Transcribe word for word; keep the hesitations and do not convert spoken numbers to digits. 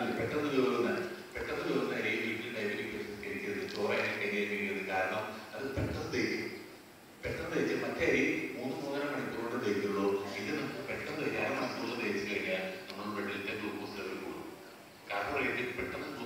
പെട്ടെന്ന് വേവുന്ന പെട്ടെന്ന് വേവുന്ന അരി വീട്ടിൽ ഡയബറ്റിക് പേഷ്യൻസ് കഴിക്കരുത്, ചോറ് അതിനെ കൈകാര്യം ചെയ്യരുത്. കാരണം അത് പെട്ടെന്ന് ദഹിക്കും. പെട്ടെന്ന് ദഹിച്ച് മറ്റേ അരി മൂന്ന് മൂന്നര മണിക്കൂർ കൊണ്ട് ദഹിക്കുള്ളൂ. ഇത് നമുക്ക് പെട്ടെന്ന് അര മണിക്കൂർ ദഹിച്ചു കഴിഞ്ഞാൽ നമ്മൾ ബ്ലഡിലത്തെ ഗ്ലൂക്കോസ് ലെവൽ കൂടും. കാർബോഹൈഡ്രേറ്റ് പെട്ടെന്ന്